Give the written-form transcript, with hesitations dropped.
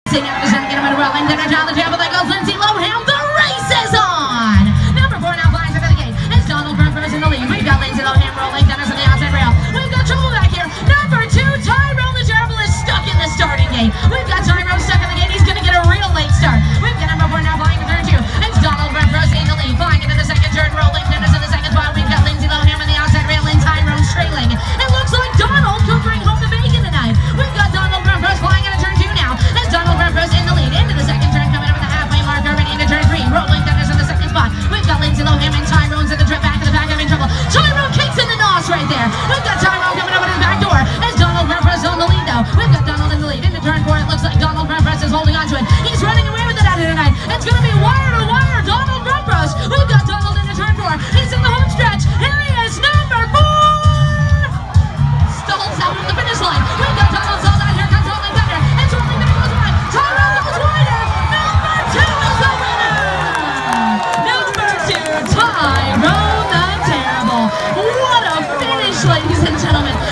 Sing out the get him in a row, and then down the table that goes Lindsay Lohan. The race is on! Number 4 now flies into the gate. It's Donald Brumfers in the lead. We've got Lindsay Lohan rolling. Dennis on the outside rail. We've got trouble back here. Number 2, Tyrone the Terrible is stuck in the starting gate. We've got Tyrone stuck in the gate. He's going to get a real late start. We've got number 4 now flying in turn 2. It's Donald Brumfers in the lead. Flying into the second turn, rolling. Dennis in the second spot. We've got Lindsay Lohan on the outside rail and Tyrone trailing. It looks like Donald could bring home the bacon tonight. We've got Donald Brumfers flying into turn 2 now. It's Donald Brumfers in the lead. Into the second turn, coming up at the halfway marker, ready into turn 3. Rolling Dennis in the second spot. We've got Lindsay Lohan and Tyrone's in the trip back to the back, having trouble. Tyrone kicks in the nos right there. We've got Tyrone coming up at his back door. It's Donald Brumfers on the lead though. We've got Donald in the lead. Into turn 4, it looks like Donald Brumfers is holding on to it. He's running away with it out here tonight. It's going to be wire to wire. Donald Brumfers. We've got Donald into turn 4. He's in the home stretch. Here he is, number 4. Stalls out from the finish line. We've got Donald sold out. Here comes Rolling Thunder. It's Rolling Thunder goes wide. Tyrone goes wider. Number 2 is the winner. Number 2, Tyrone the Terrible. What a finish, ladies and gentlemen.